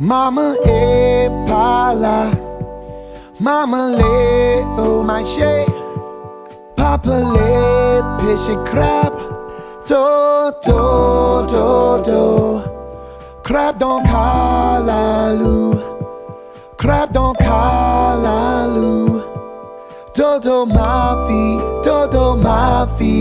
Mama e pala, mama le oh my shit. Papa le pishy crab, do do do do. Crab don't kalalu, crab don't kalalu. Dodo mafi, dodo mafi.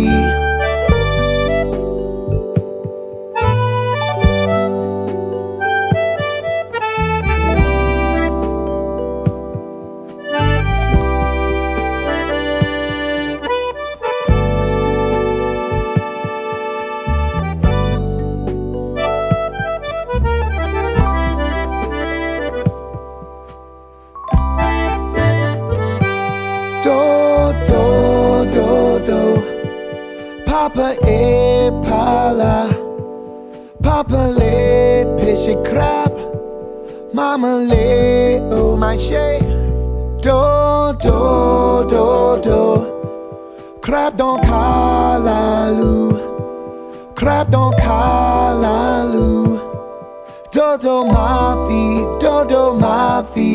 Papa e pala, Papa le pishy crab, Mama le oh my shit. Do do do do. Crab don't kalalu, crab don't kalalu. Dodo mafi, dodo mafi.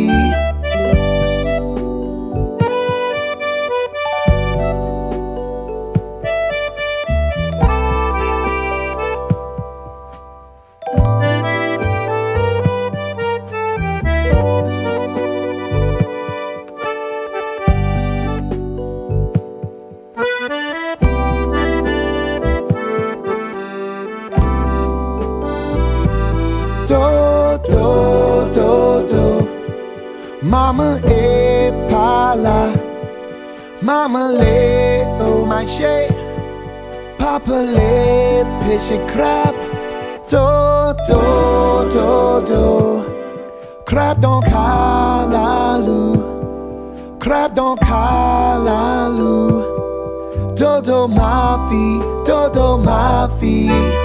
Do do do do. Mama e pala, Mama le oh my shit. Papa le pishy crab, do do do do. Crab don't kalalu, crab don't kalalu. Dodo mafi, dodo mafi.